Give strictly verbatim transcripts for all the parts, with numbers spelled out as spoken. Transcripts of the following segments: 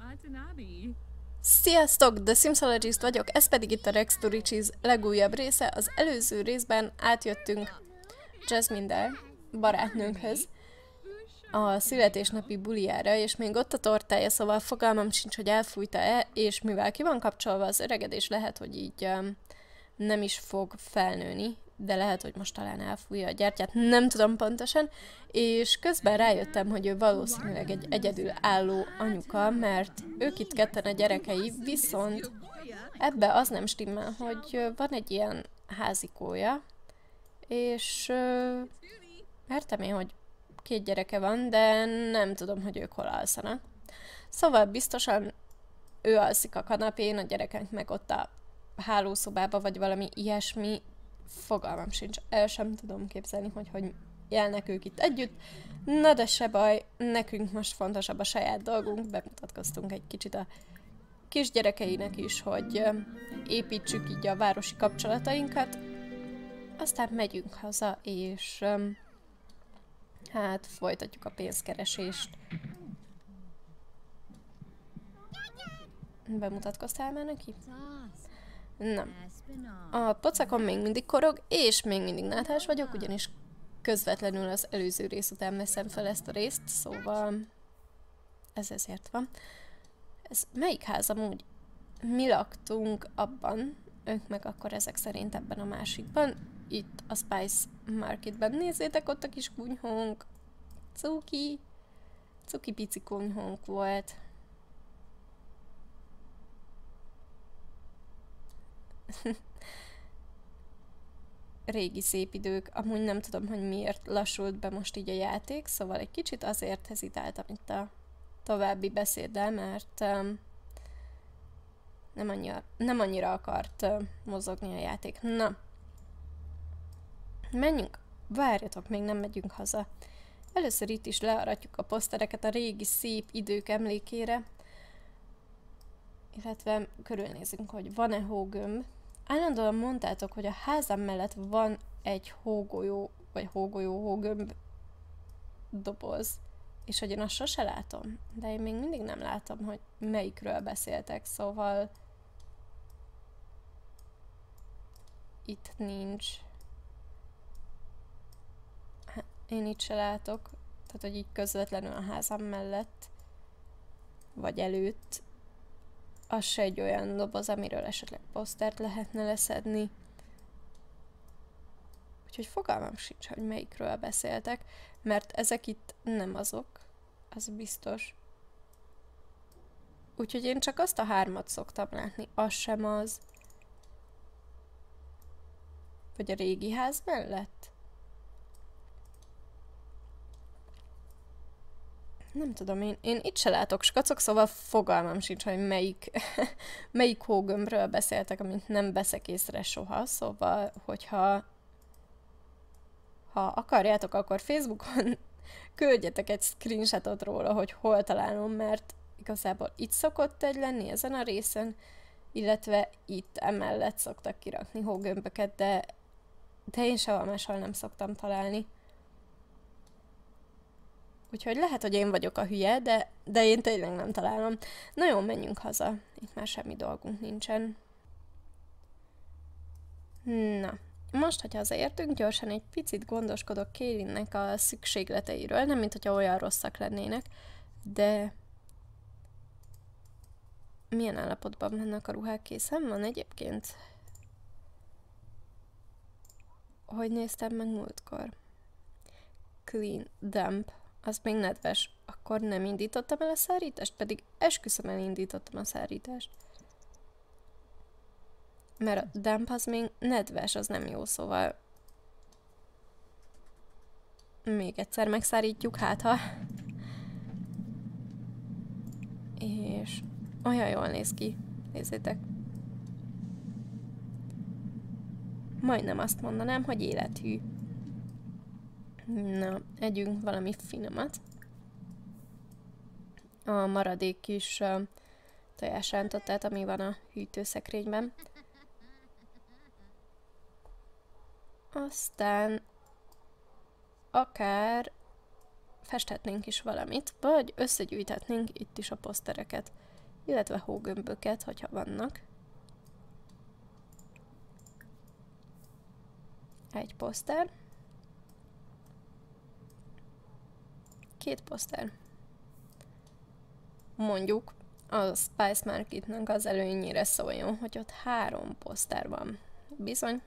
Sziasztok, The Simsologist vagyok, ez pedig itt a Rex to Riches legújabb része. Az előző részben átjöttünk Jasmine-del, barátnőnkhöz, a születésnapi bulijára, és még ott a tortája, szóval fogalmam sincs, hogy elfújta-e, és mivel ki van kapcsolva az öregedés, lehet, hogy így um, nem is fog felnőni, de lehet, hogy most talán elfújja a gyertyát, nem tudom pontosan, és közben rájöttem, hogy ő valószínűleg egy egyedül álló anyuka, mert ők itt ketten a gyerekei, viszont ebbe az nem stimmel, hogy van egy ilyen házikója, és uh, értem én, hogy két gyereke van, de nem tudom, hogy ők hol alszanak. Szóval biztosan ő alszik a kanapén, a gyerekek meg ott a hálószobába, vagy valami ilyesmi. Fogalmam sincs, el sem tudom képzelni, hogy hogy élnek ők itt együtt. Na de se baj, nekünk most fontosabb a saját dolgunk, bemutatkoztunk egy kicsit a kisgyerekeinek is, hogy építsük így a városi kapcsolatainkat. Aztán megyünk haza, és hát folytatjuk a pénzkeresést. Bemutatkoztál már neki? Nem. A pocakon még mindig korog, és még mindig náthás vagyok, ugyanis közvetlenül az előző rész után veszem fel ezt a részt, szóval ez ezért van. Ez melyik ház amúgy? Mi laktunk abban, ők meg akkor ezek szerint ebben a másikban. Itt a Spice Marketben. Nézzétek, ott a kis kunyhónk. Cuki. Cuki-pici kunyhónk volt. Régi szép idők. Amúgy nem tudom, hogy miért lassult be most így a játék, szóval egy kicsit azért hezitáltam itt a további beszéddel, mert um, nem, annyira, nem annyira akart uh, mozogni a játék. Na, menjünk. Várjatok, még nem megyünk haza. Először itt is learatjuk a posztereket a régi szép idők emlékére, illetve körülnézünk, hogy van-e hógömb. Állandóan mondtátok, hogy a házam mellett van egy hógolyó, vagy hógolyó, hógömb doboz, és hogy én azt sose látom, de én még mindig nem látom, hogy melyikről beszéltek, szóval itt nincs. Én itt se látok, tehát hogy így közvetlenül a házam mellett, vagy előtt, az se egy olyan doboz, amiről esetleg posztert lehetne leszedni. Úgyhogy fogalmam sincs, hogy melyikről beszéltek, mert ezek itt nem azok, az biztos. Úgyhogy én csak azt a hármat szoktam látni, az sem az. Vagy a régi ház mellett? Nem tudom, én, én itt se látok skacok, szóval fogalmam sincs, hogy melyik, melyik hógömbről beszéltek, amit nem veszek észre soha, szóval, hogyha ha akarjátok, akkor Facebookon küldjetek egy screenshotot róla, hogy hol találom, mert igazából itt szokott egy lenni ezen a részen, illetve itt emellett szoktak kirakni hógömböket, de, de én sehol máshol nem szoktam találni. Úgyhogy lehet, hogy én vagyok a hülye, de, de én tényleg nem találom. Na jó, menjünk haza. Itt már semmi dolgunk nincsen. Na, most, hogy hazaértünk, gyorsan egy picit gondoskodok Kaylinnek a szükségleteiről. Nem, mint hogyha olyan rosszak lennének, de milyen állapotban vannak a ruhák? Készen van egyébként? Hogy néztem meg múltkor? Clean, damp. Az még nedves. Akkor nem indítottam el a szárítást? Pedig esküszöm, elindítottam a szárítást. Mert a damp az még nedves, az nem jó, szóval még egyszer megszárítjuk, hát ha. És olyan jól néz ki. Nézzétek. Majdnem azt mondanám, hogy élethű. Na, együnk valami finomat. A maradék kis uh, tojásrántottát, ami van a hűtőszekrényben. Aztán akár festhetnénk is valamit, vagy összegyűjthetnénk itt is a posztereket. illetve hógömböket, hogyha vannak. Egy poszter. Két poszter. Mondjuk a Spice Marketnak az előnyére szóljon, hogy ott három poszter van. Bizony.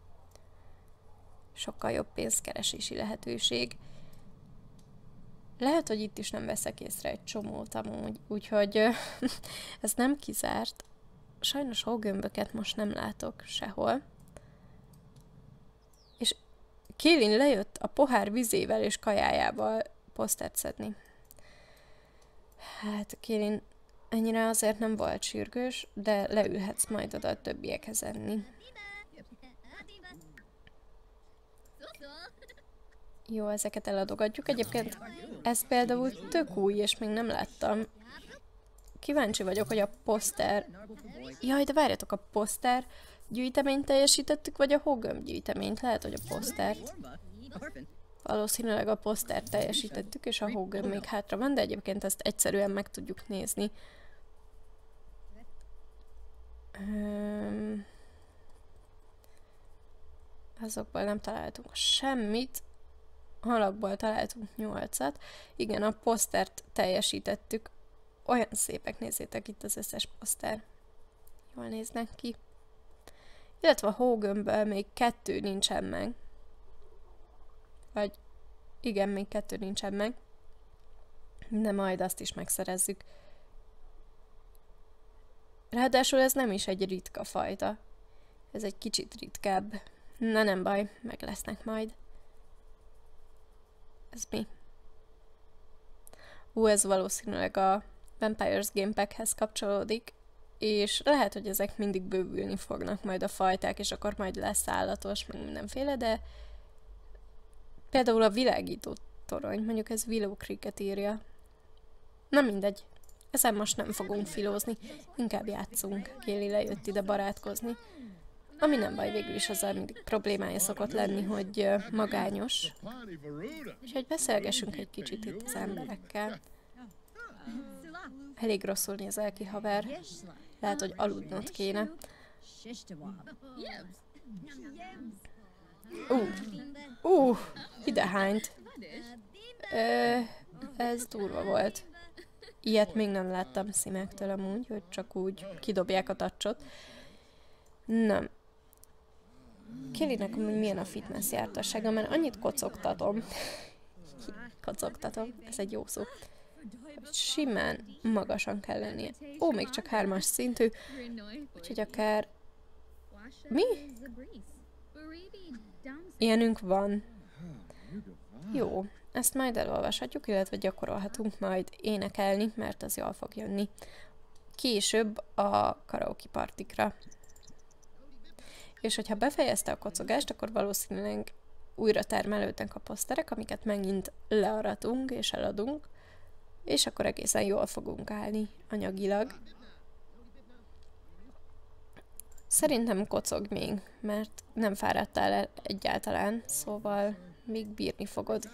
Sokkal jobb pénzkeresési lehetőség. Lehet, hogy itt is nem veszek észre egy csomót amúgy, úgyhogy ez nem kizárt. Sajnos hógömböket most nem látok sehol. És Kaylin lejött a pohár vizével és kajájával posztert szedni. Hát Kaylin ennyire azért nem volt sürgős, de leülhetsz majd oda a többiekhez enni. Jó, ezeket eladogatjuk. Egyébként ez például tök új, és még nem láttam. Kíváncsi vagyok, hogy a poszter... Jaj, de várjatok, a poszter gyűjteményt teljesítettük, vagy a hógömb gyűjteményt? Lehet, hogy a posztert. Valószínűleg a posztert teljesítettük, és a hógömb még hátra van, de egyébként ezt egyszerűen meg tudjuk nézni. Um, azokból nem találtunk semmit. Halakból találtunk nyolcat. Igen, a posztert teljesítettük. Olyan szépek, nézzétek itt az összes poszter. Jól néznek ki. Illetve a hógömbből még kettő nincsen meg. Vagy igen, még kettő nincsen meg. De majd azt is megszerezzük. Ráadásul ez nem is egy ritka fajta. Ez egy kicsit ritkább. Na nem baj, meg lesznek majd. Ez mi? Ú, ez valószínűleg a Vampires Game Packhez kapcsolódik, és lehet, hogy ezek mindig bővülni fognak majd a fajták, és akkor majd lesz állatos, meg mindenféle, de például a világító torony, mondjuk ez Willow Creek-et írja. Na mindegy, ezen most nem fogunk filózni, inkább játszunk. Kéli lejött ide barátkozni. Ami nem baj, végül is azzal mindig problémája szokott lenni, hogy magányos. Úgyhogy beszélgessünk egy kicsit itt az emberekkel. Elég rosszul nézel ki, haver. Lehet, hogy aludnod kéne. Uh, uh, idehányt. Ö, ez durva volt. Ilyet még nem láttam Szimektől amúgy, hogy csak úgy kidobják a tacsot. Nem. Kélinek milyen a fitness jártassága, mert annyit kocogtatom. Kocogtatom, ez egy jó szó. Simán magasan kell lennie. Ó, még csak hármas szintű, úgyhogy akár... Mi? Ilyenünk van. Jó, ezt majd elolvashatjuk, illetve gyakorolhatunk majd énekelni, mert az jól fog jönni. Később a karaoke partikra. És hogyha befejezte a kocogást, akkor valószínűleg újra termelődnek a poszterek, amiket megint learatunk és eladunk, és akkor egészen jól fogunk állni anyagilag. Szerintem kocog még, mert nem fáradtál el egyáltalán, szóval még bírni fogod.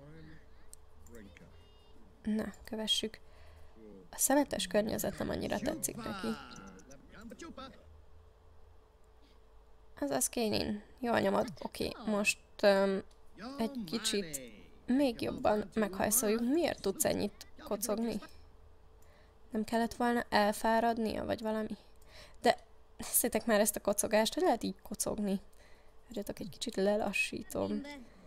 Na, kövessük. A szemetes környezet nem annyira tetszik neki. Azaz Kaylin, jól nyomod. Oké, okay, most um, egy kicsit még jobban meghajszoljuk. Miért tudsz ennyit kocogni? Nem kellett volna elfáradnia, vagy valami? De nézzétek már ezt a kocogást, hogy lehet így kocogni. Várjatok, egy kicsit lelassítom.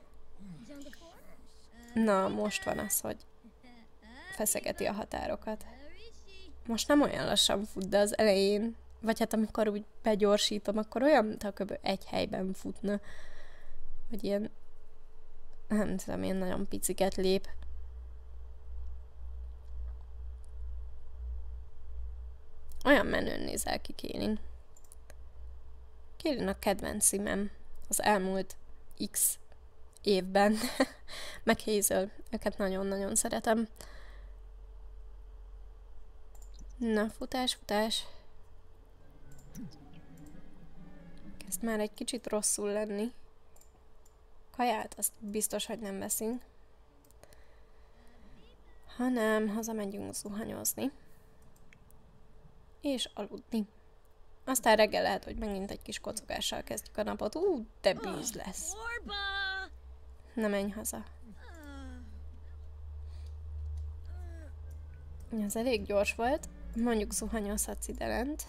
Na, most van az, hogy feszegeti a határokat. Most nem olyan lassan fut, de az elején, vagy hát amikor úgy begyorsítom, akkor olyan, mintha kb. Egy helyben futna. Vagy ilyen, nem tudom, ilyen nagyon piciket lép. Olyan menőn nézel ki Kaylin. Kaylin a kedvenc színem az elmúlt X évben. Meg Hazel, őket nagyon-nagyon szeretem. Na, futás, futás. Kezd már egy kicsit rosszul lenni. Kaját, azt biztos, hogy nem veszünk. Hanem hazamegyünk zuhanyozni. és aludni. Aztán reggel lehet, hogy megint egy kis kocogással kezdjük a napot. Ú, de bűz lesz. Na, menj haza. Ez elég gyors volt. Mondjuk zuhanyozhatsz ide lent.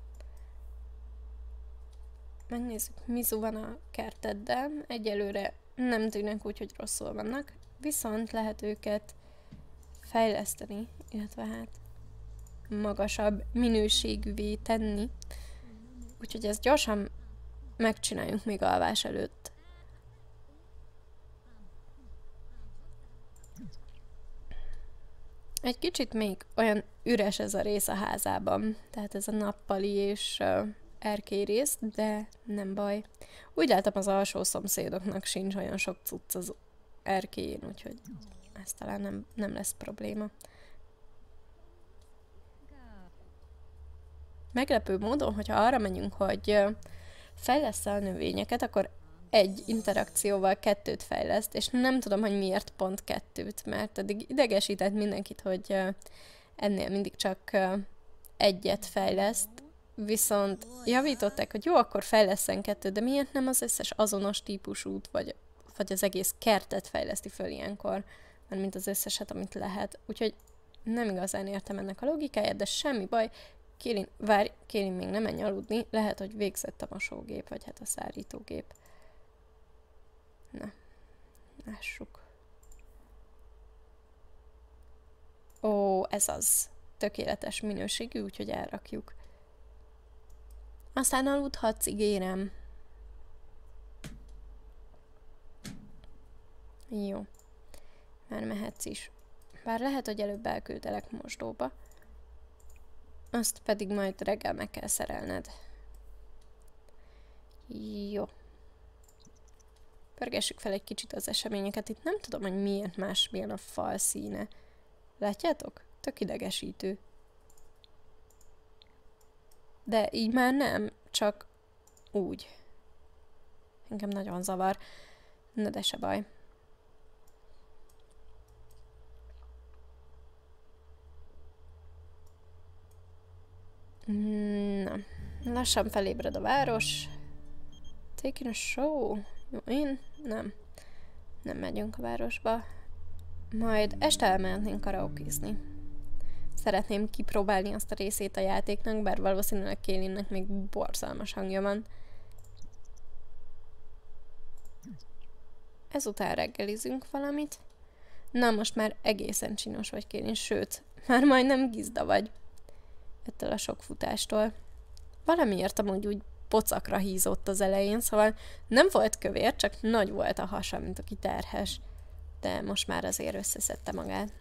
Megnézzük, Mizu van a kerteddel. Egyelőre nem tűnnek úgy, hogy rosszul vannak. Viszont lehet őket fejleszteni, illetve hát magasabb minőségűvé tenni. Úgyhogy ezt gyorsan megcsináljuk még alvás előtt. Egy kicsit még olyan üres ez a rész a házában, tehát ez a nappali és uh, erkély rész, de nem baj. Úgy látom, az alsó szomszédoknak sincs olyan sok cucc az erkélyén, úgyhogy ez talán nem, nem lesz probléma. Meglepő módon, hogyha arra megyünk, hogy uh, fejlesz-e a növényeket, akkor egy interakcióval kettőt fejleszt, és nem tudom, hogy miért pont kettőt, mert eddig idegesített mindenkit, hogy uh, ennél mindig csak uh, egyet fejleszt, viszont javították, hogy jó, akkor fejleszten kettőt, de miért nem az összes azonos típusút, vagy, vagy az egész kertet fejleszti föl ilyenkor, mert mint az összeset, amit lehet. Úgyhogy nem igazán értem ennek a logikáját, de semmi baj. Kélin, várj, Kélin még nem menj aludni, lehet, hogy végzett a mosógép, vagy hát a szárítógép. Na, lássuk. Ó, ez az. Tökéletes minőségű, úgyhogy elrakjuk. Aztán aludhatsz, ígérem. Jó. Már mehetsz is. Bár lehet, hogy előbb elküldelek mosdóba. Azt pedig majd reggel meg kell szerelned. Jó. Pörgessük fel egy kicsit az eseményeket. Itt nem tudom, hogy miért másmilyen a fal színe. Látjátok? Tök idegesítő. De így már nem, csak úgy. Engem nagyon zavar. Na de se baj. Na, lassan felébred a város. Taking a show. Jó, én? Nem. Nem megyünk a városba. Majd este elmehetnénk karaokézni. Szeretném kipróbálni azt a részét a játéknak, bár valószínűleg Kélinnek még borzalmas hangja van. Ezután reggelizünk valamit. Na, most már egészen csinos vagy, Kélin, sőt, már majdnem gizda vagy. Ettől a sok futástól. Valamiért amúgy úgy pocakra hízott az elején, szóval nem volt kövér, csak nagy volt a hasa, mint aki terhes. De most már azért összeszedte magát.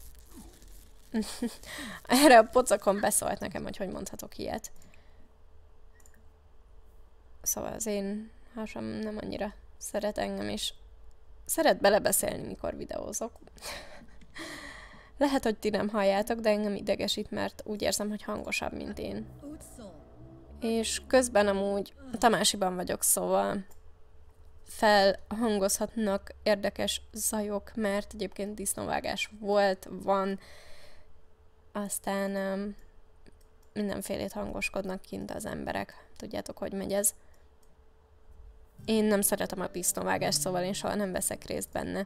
Erre a pocakon beszólt nekem, hogy hogy mondhatok ilyet. Szóval az én hasam nem annyira szeret engem, és szeret belebeszélni, mikor videózok. Lehet, hogy ti nem halljátok, de engem idegesít, mert úgy érzem, hogy hangosabb, mint én. És közben amúgy Tamásiban vagyok, szóval felhangozhatnak érdekes zajok, mert egyébként disznóvágás volt, van, aztán um, mindenfélét hangoskodnak kint az emberek. Tudjátok, hogy megy ez? Én nem szeretem a disznóvágást, szóval én soha nem veszek részt benne.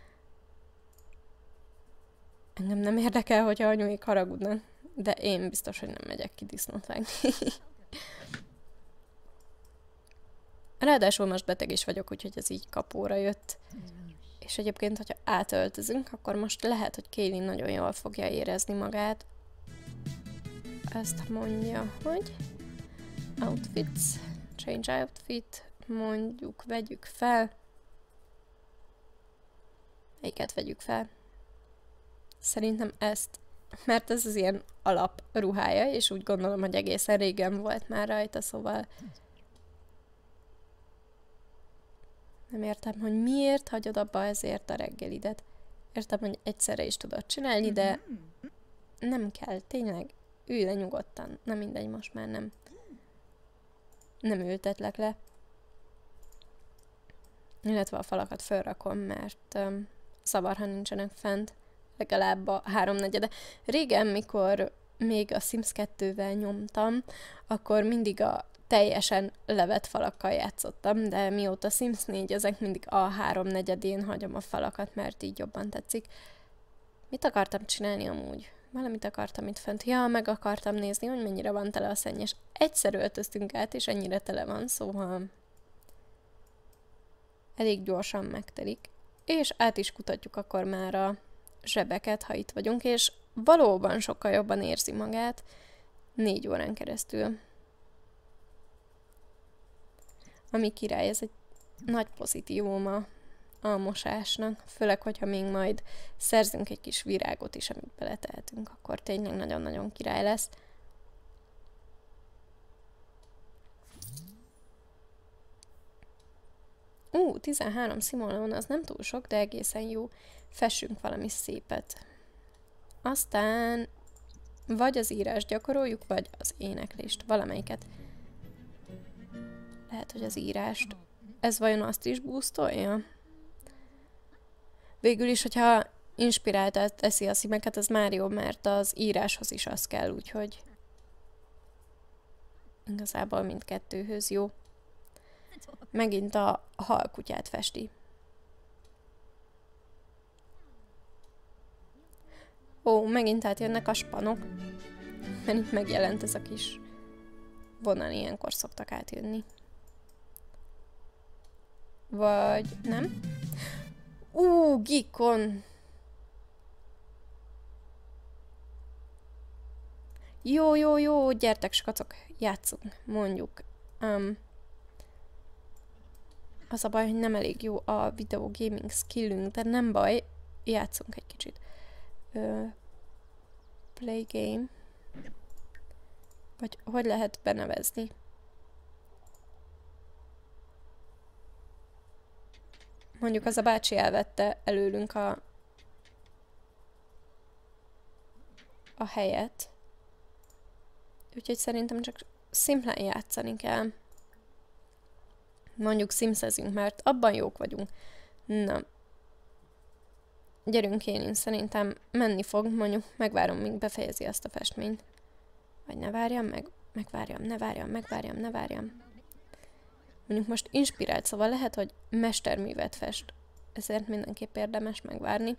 Engem nem érdekel, hogyha anyuék haragudnak, de én biztos, hogy nem megyek ki disznót vágni. Ráadásul most beteg is vagyok, úgyhogy ez így kapóra jött. És egyébként, hogyha átöltözünk, akkor most lehet, hogy Kélin nagyon jól fogja érezni magát. Ezt mondja, hogy outfits, change outfit, mondjuk vegyük fel. Melyiket vegyük fel? Szerintem ezt, mert ez az ilyen alap ruhája, és úgy gondolom, hogy egészen régen volt már rajta, szóval nem értem, hogy miért hagyod abba ezért a reggelidet. Értem, hogy egyszerre is tudod csinálni, de nem kell, tényleg, ülj le nyugodtan. Na mindegy, most már nem. Nem ültetlek le. Illetve a falakat fölrakom, mert um, szavar, ha nincsenek fent. Legalább a háromnegyede. Régen, mikor még a Sims kettővel nyomtam, akkor mindig a teljesen levett falakkal játszottam, de mióta Sims négy, ezek mindig a három negyedén hagyom a falakat, mert így jobban tetszik. Mit akartam csinálni amúgy? Valamit akartam itt fönt. Ja, meg akartam nézni, hogy mennyire van tele a szennyes. Egyszer öltöztünk át, és ennyire tele van, szóval elég gyorsan megtelik. És át is kutatjuk akkor már a zsebeket, ha itt vagyunk, és valóban sokkal jobban érzi magát négy órán keresztül. Ami király, ez egy nagy pozitívuma a mosásnak, főleg, hogyha még majd szerzünk egy kis virágot is, amit beletehetünk, akkor tényleg nagyon-nagyon király lesz. Ú, tizenhárom simoleon, az nem túl sok, de egészen jó. Fessünk valami szépet. Aztán vagy az írást gyakoroljuk, vagy az éneklést, valamelyiket. Lehet, hogy az írást. Ez vajon azt is boostolja? Végül is, hogyha inspiráltát teszi a szimeket, az már jó, mert az íráshoz is az kell, úgyhogy igazából mindkettőhöz jó. Megint a halkutyát festi. Ó, megint átjönnek a spanok. Mert itt megjelent ez a kis vonal, ilyenkor szoktak átjönni. Vagy nem? Ú, Geekon! Jó, jó, jó, gyertek, skacok, játszunk, mondjuk. Um, az a baj, hogy nem elég jó a videó gaming skillünk, de nem baj, játszunk egy kicsit. Uh, play game. Vagy hogy lehet benevezni? Mondjuk az a bácsi elvette előlünk a, a helyet. Úgyhogy szerintem csak szimplán játszani kell. Mondjuk szimszezünk, mert abban jók vagyunk. Na. Gyerünk én, én szerintem menni fog, mondjuk megvárom, míg befejezi azt a festményt. Vagy ne várjam meg, megvárjam, ne várjam, megvárjam, ne várjam. Mondjuk most inspirált, szóval lehet, hogy mesterművet fest. Ezért mindenképp érdemes megvárni.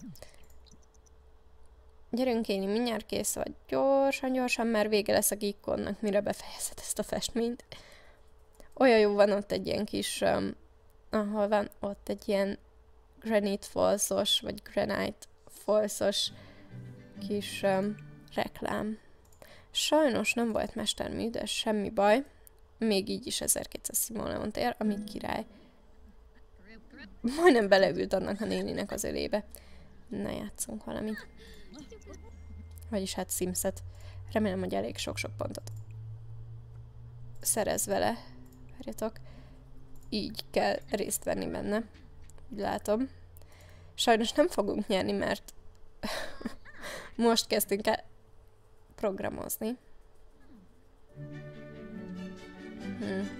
Gyerünk én, mindjárt kész vagy. Gyorsan, gyorsan, mert vége lesz a Geekonnak, mire befejezed ezt a festményt. Olyan jó, van ott egy ilyen kis, um, ahol van ott egy ilyen Granite Falls-os, vagy Granite Falls-os kis um, reklám. Sajnos nem volt mestermű, de semmi baj. Még így is ezerkétszáz simoleont ér, ami király. Majdnem beleült annak a néninek az ölébe. Na, játszunk valamit. Vagyis hát Simset. Remélem, hogy elég sok-sok pontot szerez vele. Várjatok. Így kell részt venni benne. Úgy látom. Sajnos nem fogunk nyerni, mert most kezdtünk el programozni. Hmm.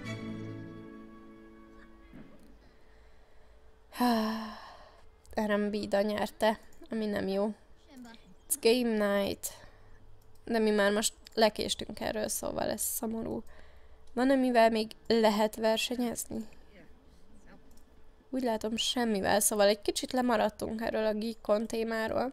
er em bé-da nyerte, ami nem jó. It's game night. De mi már most lekéstünk erről, szóval ez szomorú. Van, amivel még lehet versenyezni? Úgy látom, semmivel, szóval egy kicsit lemaradtunk erről a Geekon témáról.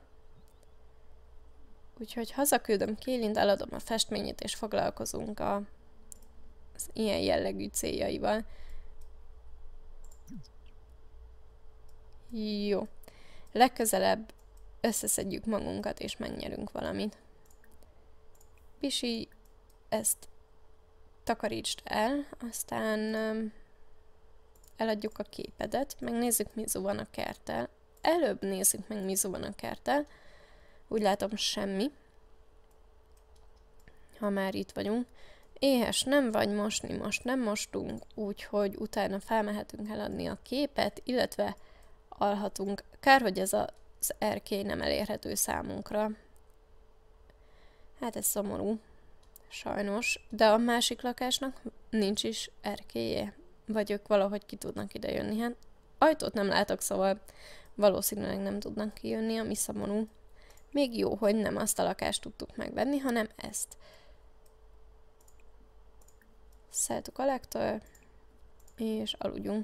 Úgyhogy hazaküldöm Kélint, eladom a festményét, és foglalkozunk a, az ilyen jellegű céljaival. Jó. Legközelebb összeszedjük magunkat, és megnyerünk valamit. Pisi, ezt takarítsd el, aztán um, eladjuk a képedet, megnézzük, mi van a kerttel. Előbb nézzük meg, mi van a kerttel. Úgy látom, semmi. Ha már itt vagyunk. Éhes nem vagy mosni, most nem mostunk, úgyhogy utána felmehetünk eladni a képet, illetve alhatunk. Kár, hogy ez az erkély nem elérhető számunkra. Hát ez szomorú. Sajnos. De a másik lakásnak nincs is erkélye. Vagy ők valahogy ki tudnak ide jönni. Hát ajtót nem látok, szóval valószínűleg nem tudnak kijönni, ami szomorú. Még jó, hogy nem azt a lakást tudtuk megvenni, hanem ezt. Szeltük a legtől, és aludjunk.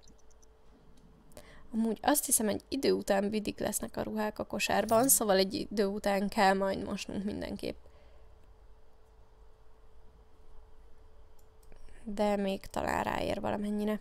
Amúgy azt hiszem, egy idő után vidik lesznek a ruhák a kosárban, szóval egy idő után kell majd mosnunk mindenképp. De még talán ráér valamennyire.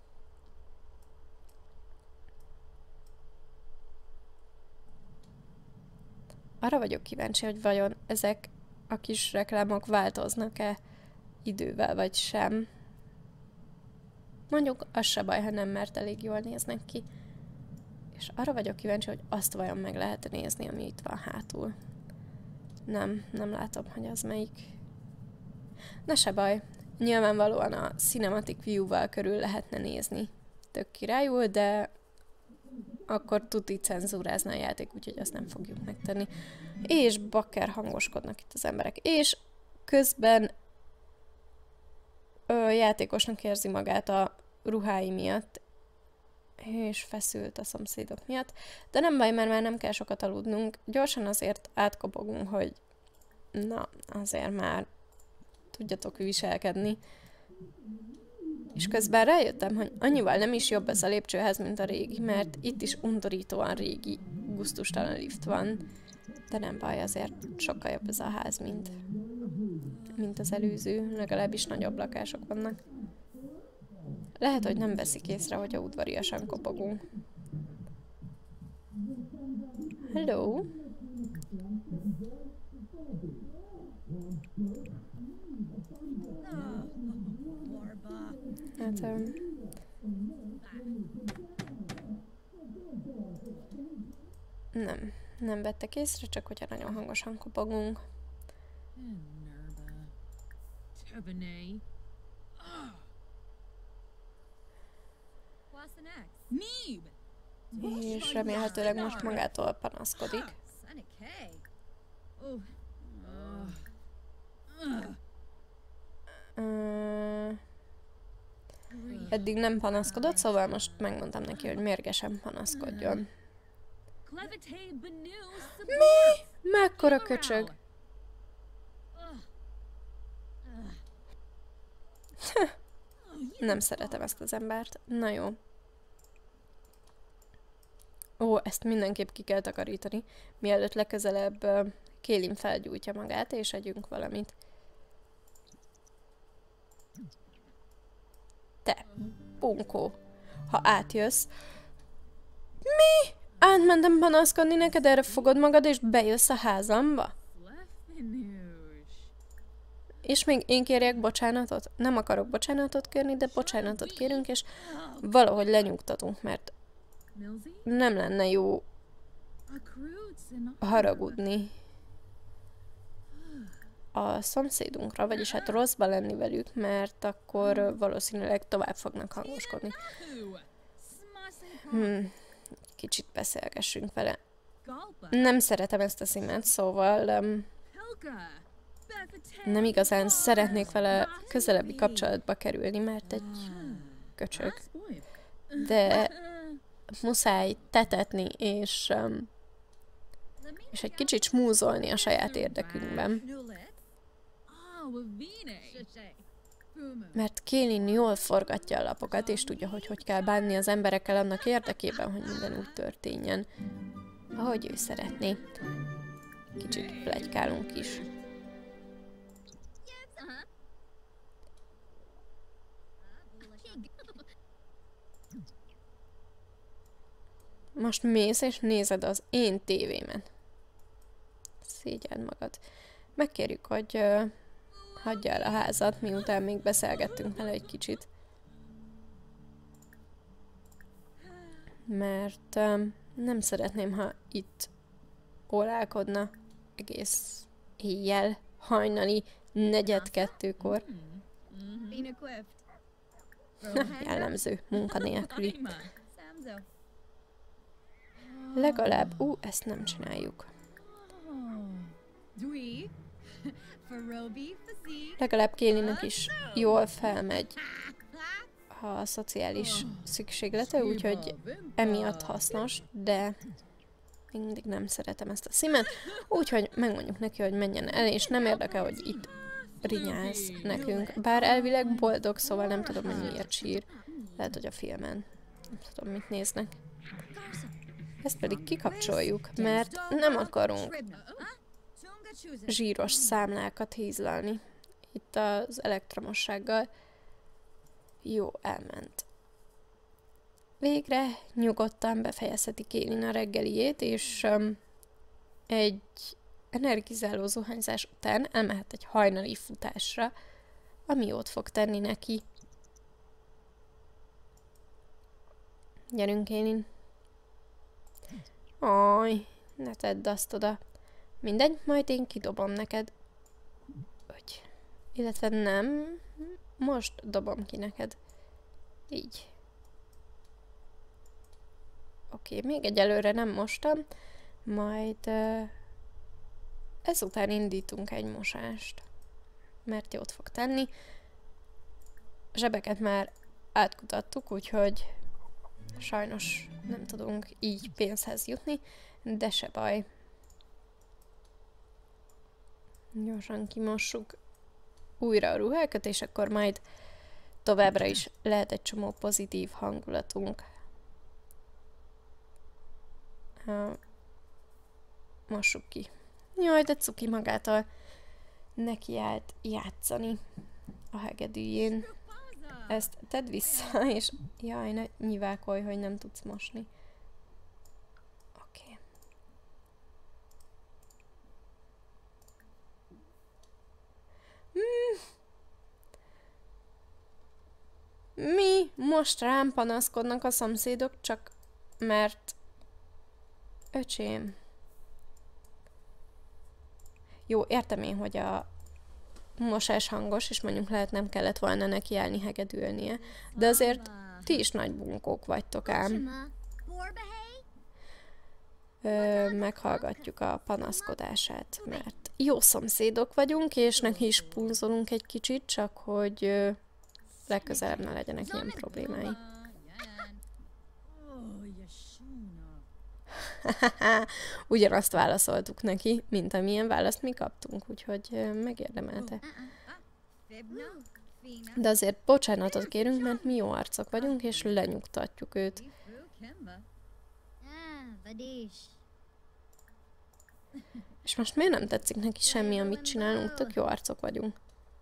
Arra vagyok kíváncsi, hogy vajon ezek a kis reklámok változnak-e idővel, vagy sem. Mondjuk az se baj, ha nem, mert elég jól néznek ki. És arra vagyok kíváncsi, hogy azt vajon meg lehet nézni, ami itt van hátul. Nem, nem látom, hogy az melyik. Na se baj. Nyilvánvalóan a Cinematic View-val körül lehetne nézni. Tök királyul, de akkor tuti cenzúrázna a játék, úgyhogy azt nem fogjuk megtenni. És bakker hangoskodnak itt az emberek. És közben ö, játékosnak érzi magát a ruhái miatt, és feszült a szomszédok miatt. De nem baj, mert már nem kell sokat aludnunk. Gyorsan azért átkopogunk, hogy na, azért már tudjatok viselkedni. És közben rájöttem, hogy annyival nem is jobb ez a lépcsőház, mint a régi, mert itt is undorítóan régi, gusztustalan lift van. De nem baj, azért sokkal jobb ez a ház, mint, mint az előző, legalábbis nagyobb lakások vannak. Lehet, hogy nem veszik észre, hogy a udvariasan kopogunk. Hello! Hát, um, nem, nem vettek észre, csak hogyha nagyon hangosan kopogunk. És remélhetőleg most magától panaszkodik. Uh, eddig nem panaszkodott, szóval most megmondtam neki, hogy mérgesen panaszkodjon. Mi? Mekkora köcsög? Nem szeretem ezt az embert. Na jó. Ó, ezt mindenképp ki kell takarítani, mielőtt legközelebb uh, Kélin felgyújtja magát, és együnk valamit. Te, bunkó, ha átjössz... Mi? Átmentem panaszkodni neked, erre fogod magad, és bejössz a házamba? És még én kérjek bocsánatot? Nem akarok bocsánatot kérni, de bocsánatot kérünk, és valahogy lenyugtatunk, mert nem lenne jó haragudni a szomszédunkra, vagyis hát rosszba lenni velük, mert akkor valószínűleg tovább fognak hangoskodni. Hmm. Kicsit beszélgessünk vele. Nem szeretem ezt a színet, szóval um, nem igazán szeretnék vele közelebbi kapcsolatba kerülni, mert egy köcsög. De muszáj tetetni, és, um, és egy kicsit smúzolni a saját érdekünkben. Mert Kélin jól forgatja a lapokat, és tudja, hogy hogy kell bánni az emberekkel annak érdekében, hogy minden úgy történjen, ahogy ő szeretné. Kicsit pletykálunk is. Most mész és nézed az én tévémet. Szégyeld magad. Megkérjük, hogy uh, hagyja el a házat, miután még beszélgettünk vele egy kicsit. Mert um, nem szeretném, ha itt órálkodna egész éjjel, hajnali, negyed kettőkor. Jellemző, munkanélküli. Legalább, ú, ezt nem csináljuk. Legalább Kélinek is jól felmegy a szociális szükséglete, úgyhogy emiatt hasznos, de Még mindig nem szeretem ezt a szimet, úgyhogy megmondjuk neki, hogy menjen el, és nem érdekel, hogy itt rinyáz nekünk. Bár elvileg boldog, szóval nem tudom, hogy miért sír. Lehet, hogy a filmen. Nem tudom, mit néznek. Ezt pedig kikapcsoljuk, mert nem akarunk zsíros számlákat hízlalni. Itt az elektromossággal. Jó, elment. Végre nyugodtan befejezheti Kaylin a reggeliét, és um, egy energizáló zuhanyzás után elmehet egy hajnali futásra, ami jót fog tenni neki. Gyerünk, Kaylin. Aj, ne tedd azt oda. Mindegy, majd én kidobom neked. Úgy. Illetve nem, most dobom ki neked. Így. Oké, okay, még egyelőre nem mostam, majd uh, ezután indítunk egy mosást, mert jót fog tenni. A zsebeket már átkutattuk, úgyhogy sajnos nem tudunk így pénzhez jutni, de se baj. Gyorsan kimossuk újra a ruhákat, és akkor majd továbbra is lehet egy csomó pozitív hangulatunk. Uh, mossuk ki. Jaj, de cuki magától nekiállt játszani a hegedűjén. Ezt tedd vissza, és jaj, ne nyivákolj, hogy nem tudsz mosni. Oké. Okay. Hmm. Mi? Most rám panaszkodnak a szomszédok, csak mert... Öcsém. Jó, értem én, hogy a mosás hangos, és mondjuk lehet nem kellett volna nekiállni hegedülnie, de azért ti is nagy bunkók vagytok ám. Ö, meghallgatjuk a panaszkodását, mert jó szomszédok vagyunk, és neki is punzolunk egy kicsit, csak hogy ö, legközelebb ne legyenek ilyen problémái. Ugyanazt válaszoltuk neki, mint amilyen választ mi kaptunk, úgyhogy megérdemelte. De azért bocsánatot kérünk, mert mi jó arcok vagyunk, és lenyugtatjuk őt. És most miért nem tetszik neki semmi, amit csinálunk? Tök jó arcok vagyunk.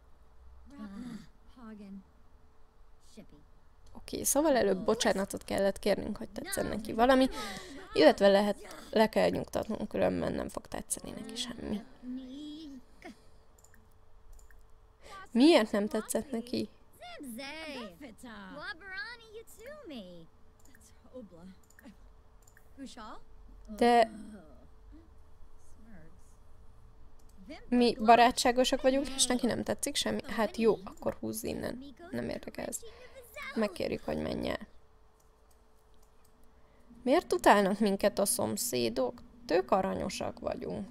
Oké, okay, szóval előbb bocsánatot kellett kérnünk, hogy tetszen neki valami, illetve lehet, le kell nyugtatnunk, különben nem fog tetszeni neki semmi. Miért nem tetszett neki? De... mi barátságosak vagyunk, és neki nem tetszik semmi? Hát jó, akkor húzz innen. Nem érdekel ez. Megkérjük, hogy menj el. Miért utálnak minket a szomszédok? Tök aranyosak vagyunk.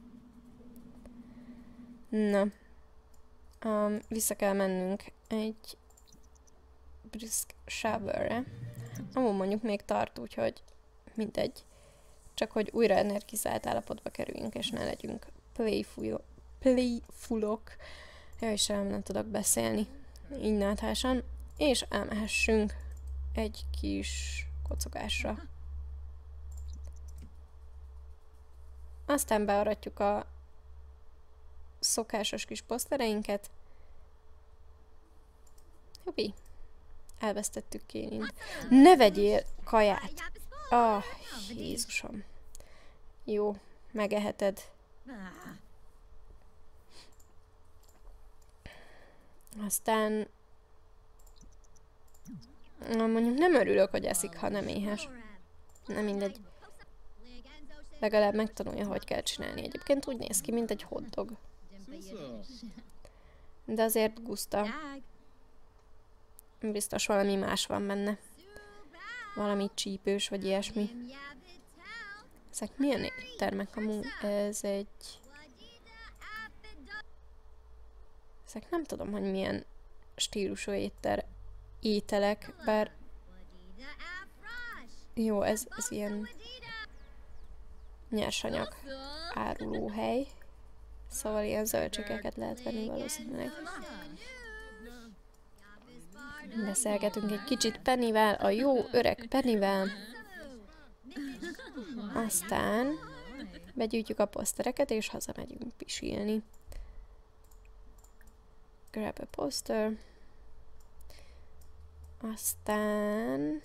Na. Um, vissza kell mennünk egy brisk showerre. Amúgy mondjuk még tart, úgyhogy mindegy. Csak hogy újra energizált állapotba kerüljünk, és ne legyünk playful playfulok. Ja, és nem, nem tudok beszélni. Így náthásan. És elmehessünk egy kis kocogásra. Aztán bearatjuk a szokásos kis posztereinket. Jobbi. Elvesztettük Kaylint. Ne vegyél kaját! Ah, Jézusom. Jó, megeheted. Aztán... mondjuk nem örülök, hogy eszik, ha nem éhes. Nem mindegy. Legalább megtanulja, hogy kell csinálni. Egyébként úgy néz ki, mint egy hotdog. De azért guszta. Biztos valami más van benne. Valami csípős, vagy ilyesmi. Ezek milyen éttermek amúgy? Ez egy... Ezek nem tudom, hogy milyen stílusú étter, ételek, bár... Jó, ez, ez ilyen... nyersanyag árulóhely. Szóval ilyen zöldségeket lehet venni valószínűleg. Beszélgetünk egy kicsit Pennyvel, a jó öreg Pennyvel. Aztán begyűjtjük a posztereket, és hazamegyünk pisilni. Grab a poster. Aztán...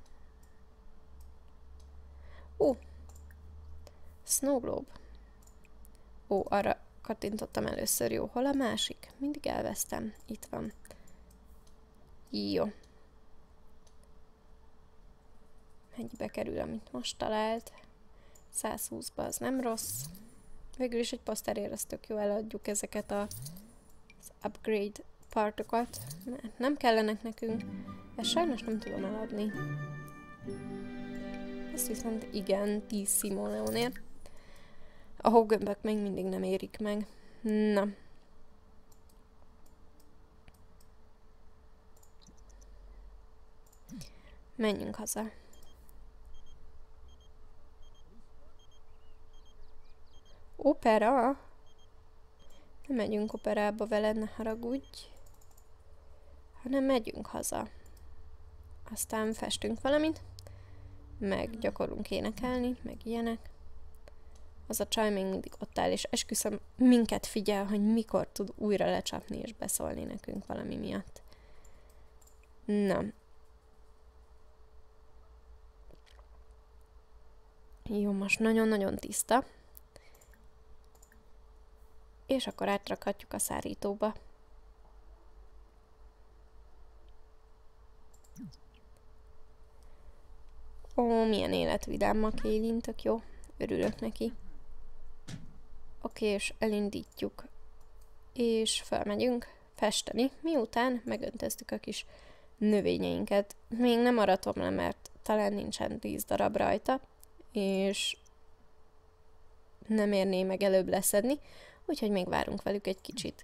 Ó! Snow globe. Ó, arra kattintottam először, jó. Hol a másik? Mindig elvesztem. Itt van. Jó. Mennyibe kerül, amit most talált? száz húszba az nem rossz. Végül is egy poszterért az tök jó, eladjuk ezeket a, az upgrade partokat, mert nem kellenek nekünk. Ezt sajnos nem tudom eladni. Ezt viszont igen, tíz simoleonért. A hógömbök még mindig nem érik meg. Na. Menjünk haza. Opera? Nem megyünk operába veled, ne haragudj. Hanem megyünk haza. Aztán festünk valamit. Meg gyakorlunk énekelni, meg ilyenek. Az a csaj még mindig ott áll, és esküszöm, minket figyel, hogy mikor tud újra lecsapni és beszólni nekünk valami miatt. Na. Jó, most nagyon-nagyon tiszta. És akkor átrakhatjuk a szárítóba. Ó, milyen életvidám ma Kaylin, tök jó. Örülök neki. Oké, és elindítjuk. És felmegyünk festeni, miután megöntöztük a kis növényeinket. Még nem aratom le, mert talán nincsen tíz darab rajta, és nem érné meg előbb leszedni, úgyhogy még várunk velük egy kicsit.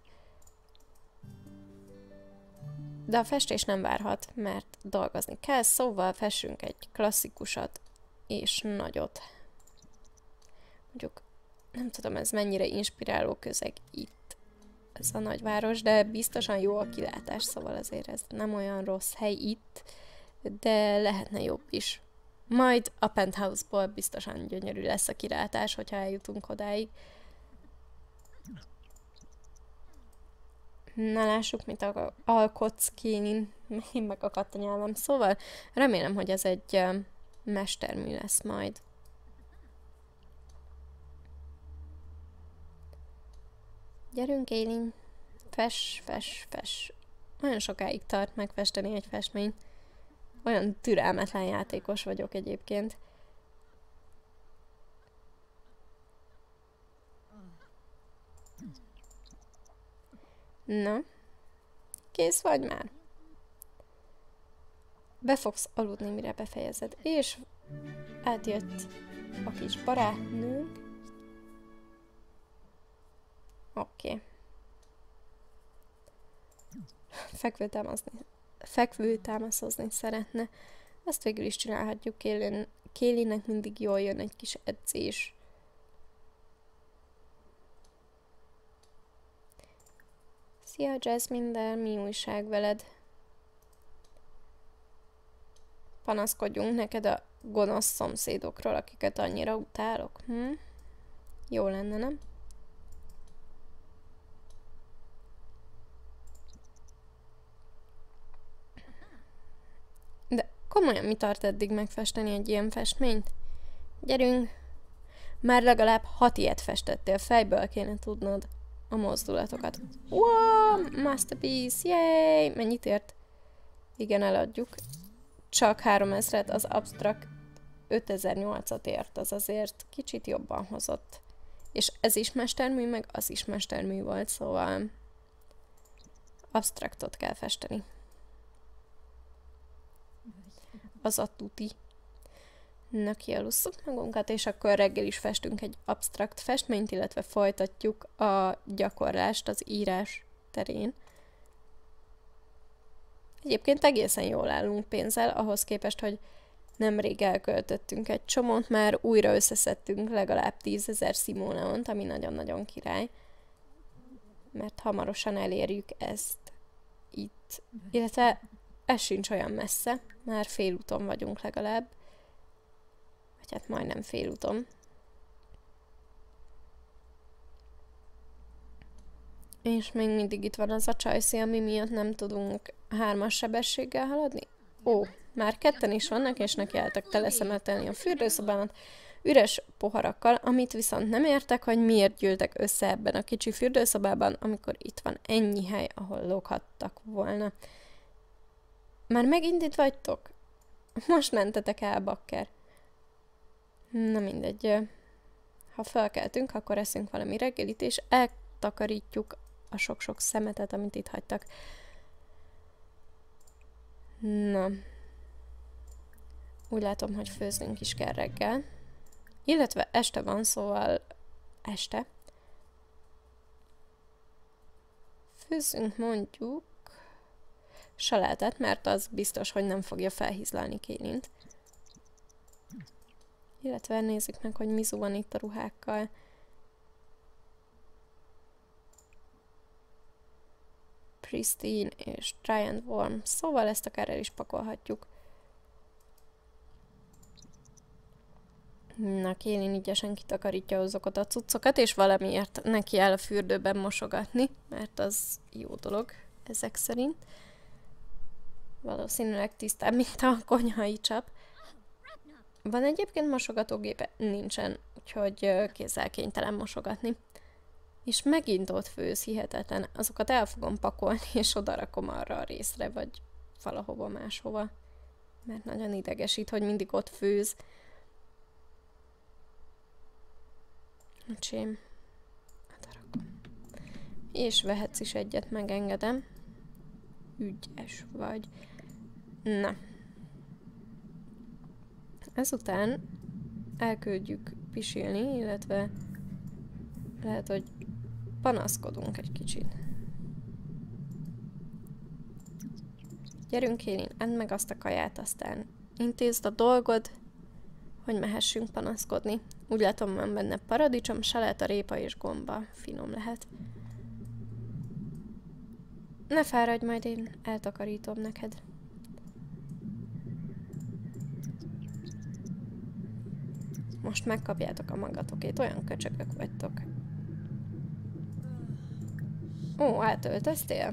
De a festés nem várhat, mert dolgozni kell, szóval fessünk egy klasszikusat és nagyot. Mondjuk, nem tudom, ez mennyire inspiráló közeg itt, ez a nagyváros, de biztosan jó a kilátás, szóval azért ez nem olyan rossz hely itt, de lehetne jobb is. Majd a penthouse-ból biztosan gyönyörű lesz a kilátás, hogyha eljutunk odáig. Na lássuk, mit alkotsz, Kaylin. Én megakadt a nyelvem. Szóval remélem, hogy ez egy uh, mestermű lesz majd. Gyerünk, Kaylin. Fes, fes, fes. Olyan sokáig tart megfesteni egy festményt. Olyan türelmetlen játékos vagyok egyébként. Na, kész vagy már? Be fogsz aludni, mire befejezed. És átjött a kis barátnőnk. Oké. Okay. Fekvőtámaszni, fekvőtámaszozni szeretne. Ezt végül is csinálhatjuk. Kaylin, Kaylinnek mindig jól jön egy kis edzés. Szia, Jasmine, mi újság veled? Panaszkodjunk neked a gonosz szomszédokról, akiket annyira utálok. Hm? Jó lenne, nem? De komolyan mi tart eddig megfesteni egy ilyen festményt? Gyerünk! Már legalább hat ilyet festettél, fejből kéne tudnod a mozdulatokat. Wow, masterpiece, yay! Mennyit ért? Igen, eladjuk. Csak háromezret, az absztrakt ötezer-nyolcat ért, az azért kicsit jobban hozott. És ez is mestermű, meg az is mestermű volt, szóval absztraktot kell festeni. Az a tuti. Na, kialusszuk magunkat, és akkor reggel is festünk egy absztrakt festményt, illetve folytatjuk a gyakorlást az írás terén. Egyébként egészen jól állunk pénzzel, ahhoz képest, hogy Nemrég elköltöttünk egy csomót, már újra összeszedtünk legalább tízezer szimóleont, ami nagyon-nagyon király. Mert hamarosan elérjük ezt itt. Illetve ez sincs olyan messze, már félúton vagyunk legalább. Vagy hát majdnem félúton. És még mindig itt van az a csajszé, ami miatt nem tudunk hármas sebességgel haladni. Ó, már ketten is vannak, és nekiálltak teleszemetelni a fürdőszobámat üres poharakkal, amit viszont nem értek, hogy miért gyűltek össze ebben a kicsi fürdőszobában, amikor itt van ennyi hely, ahol lóghattak volna. Már megint itt vagytok? Most mentetek el, bakker. Na mindegy. Ha felkeltünk, akkor eszünk valami reggelit, és eltakarítjuk a sok-sok szemetet, amit itt hagytak. Na. Úgy látom, hogy főznünk is kell reggel. Illetve este van, szóval este. Főzzünk mondjuk salátát, mert az biztos, hogy nem fogja felhízlalni Kélint. Illetve nézzük meg, hogy Mizu van itt a ruhákkal. Pristine és Dry and Warm. Szóval ezt akár el is pakolhatjuk. Na, Kélin ügyesen kitakarítja azokat a cuccokat, és valamiért neki áll a fürdőben mosogatni, mert az jó dolog ezek szerint. Valószínűleg tisztább, mint a konyhai csap. Van egyébként mosogatógépe? Nincsen, úgyhogy kézzel kénytelen mosogatni. És megint ott főz, hihetetlen. Azokat el fogom pakolni, és odarakom arra a részre, vagy valahova máshova. Mert nagyon idegesít, hogy mindig ott főz. Öcsém, odarakom. És vehetsz is egyet, megengedem. Ügyes vagy. Na. Ezután elküldjük pisilni, illetve lehet, hogy panaszkodunk egy kicsit. Gyerünk, Kélin, edd meg azt a kaját, aztán intézd a dolgod, hogy mehessünk panaszkodni. Úgy látom, van benne paradicsom, saláta, répa és gomba. Finom lehet. Ne fáradj, majd én eltakarítom neked. Most megkapjátok a magatokét, olyan köcsögök vagytok. Ó, átöltöztél?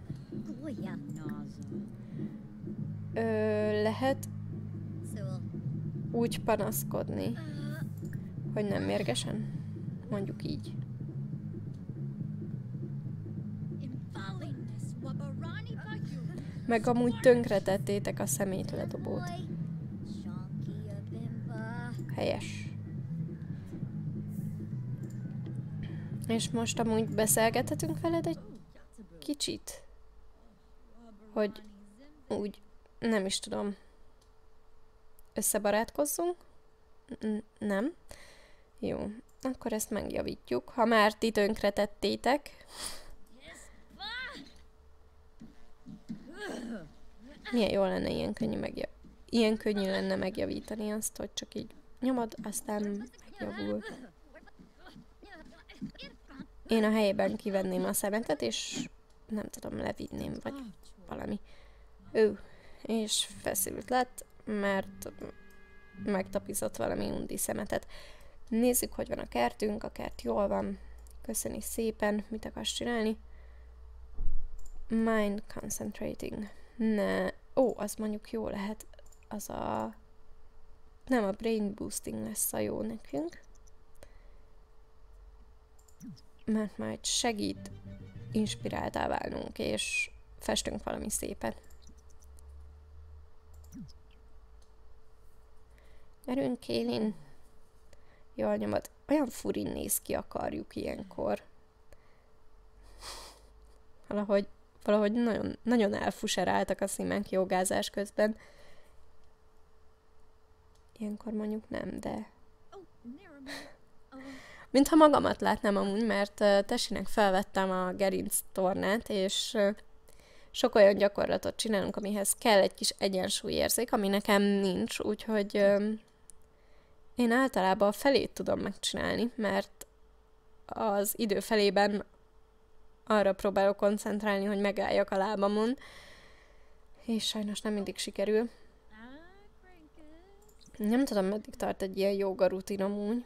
Ö, lehet úgy panaszkodni, hogy nem mérgesen? Mondjuk így. Meg amúgy tönkretettétek a szemétledobót. Helyes. És most amúgy beszélgethetünk veled egy kicsit? Hogy úgy, nem is tudom, összebarátkozzunk? N- nem? Jó, akkor ezt megjavítjuk. Ha már ti tönkretettétek. Milyen jó lenne ilyen könnyű megjav... Ilyen könnyű lenne megjavítani azt, hogy csak így nyomod, aztán megjavul. Én a helyében kivenném a szemetet, és nem tudom, levinném, vagy valami. Ő, és feszült lett, mert megtapizott valami undi szemetet. Nézzük, hogy van a kertünk, a kert jól van. Köszöni szépen, mit akarsz csinálni? Mind concentrating. Ne. Ó, az mondjuk jó lehet. Az a... Nem, a brain boosting lesz a jó nekünk. Mert majd segít inspiráltá válnunk, és festünk valami szépet. Gyerünk, Kélin. Jól nyomod. Olyan furin néz ki, akarjuk ilyenkor. Valahogy, valahogy nagyon, nagyon elfuseráltak a szímek jogázás közben. Ilyenkor mondjuk nem, de... Mintha magamat látnám amúgy, mert uh, Tessinek felvettem a gerinc tornát, és uh, sok olyan gyakorlatot csinálunk, amihez kell egy kis egyensúlyérzék, ami nekem nincs, úgyhogy ö, én általában a felét tudom megcsinálni, mert az idő felében arra próbálok koncentrálni, hogy megálljak a lábamon, és sajnos nem mindig sikerül. Nem tudom, meddig tart egy ilyen jóga rutin amúgy.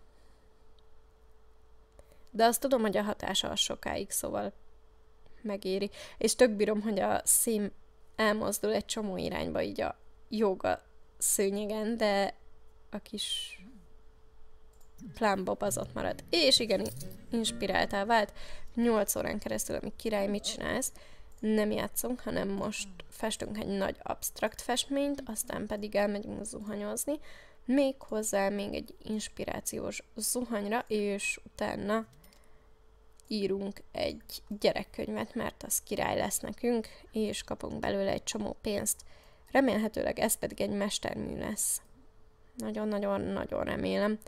De azt tudom, hogy a hatása az sokáig, szóval megéri. És tök bírom, hogy a szím elmozdul egy csomó irányba így a jóga szőnyegen, de a kis plánbob az ott marad. És igen, inspiráltál vált. nyolc órán keresztül, ami király, mit csinálsz? Nem játszunk, hanem most festünk egy nagy absztrakt festményt, aztán pedig elmegyünk zuhanyozni, még hozzá még egy inspirációs zuhanyra, és utána írunk egy gyerekkönyvet, mert az király lesz nekünk, és kapunk belőle egy csomó pénzt. Remélhetőleg ez pedig egy mestermű lesz. Nagyon-nagyon-nagyon remélem.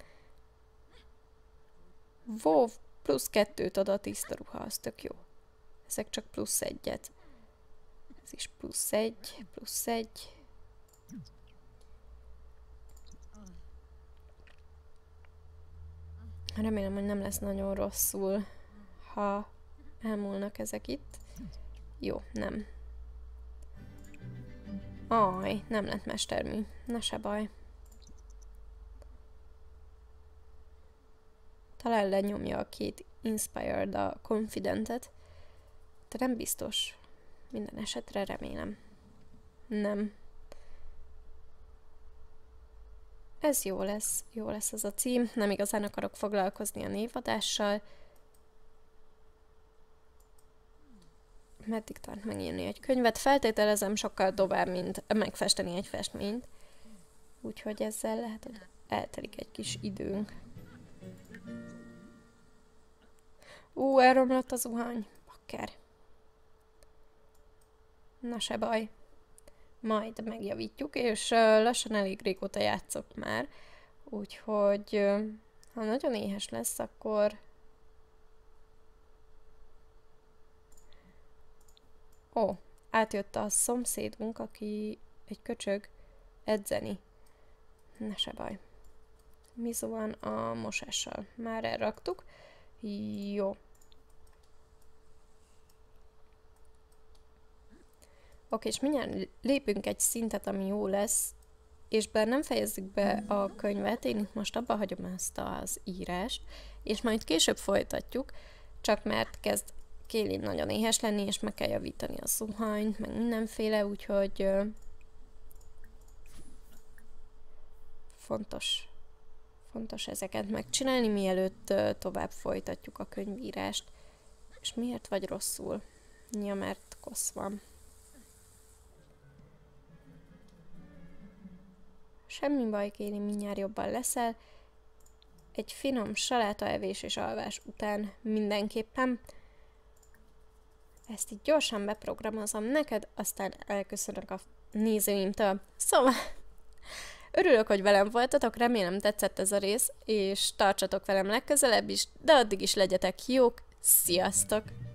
Wow, plusz kettőt ad a tiszta ruha, az tök jó. Ezek csak plusz egyet. Ez is plusz egy, plusz egy. Remélem, hogy nem lesz nagyon rosszul, ha elmúlnak ezek itt. Jó, nem. Aj, nem lett mestermű. Na se baj. Talán lenyomja a két Inspired a Confidentet. De nem biztos. Minden esetre remélem. Nem. Ez jó lesz. Jó lesz ez a cím. Nem igazán akarok foglalkozni a névadással. Meddig tart megírni egy könyvet? Feltételezem sokkal tovább, mint megfesteni egy festményt. Úgyhogy ezzel lehet, hogy eltelik egy kis időnk. Ú, elromlott a zuhany. Bakker. Na se baj. Majd megjavítjuk, és uh, lassan elég régóta játszok már. Úgyhogy uh, ha nagyon éhes lesz, akkor... Ó, átjött a szomszédunk, aki egy köcsög edzeni. Ne se baj. Mi van a mosással? Már elraktuk. Jó. Oké, és mindjárt lépünk egy szintet, ami jó lesz, és bár nem fejezzük be a könyvet, én itt most abba hagyom ezt az írást, és majd később folytatjuk, csak mert kezd Kélin nagyon éhes lenni, és meg kell javítani a zuhanyt, meg mindenféle, úgyhogy ö, fontos, fontos ezeket megcsinálni, mielőtt ö, tovább folytatjuk a könyvírást. És miért vagy rosszul? Ja, mert kosz van. Semmi baj, Kéli, mindjárt jobban leszel. Egy finom salátaevés és alvás után mindenképpen. Ezt így gyorsan beprogramozom neked, aztán elköszönök a nézőimtől. Szóval, örülök, hogy velem voltatok, remélem tetszett ez a rész, és tartsatok velem legközelebb is, de addig is legyetek jók, sziasztok!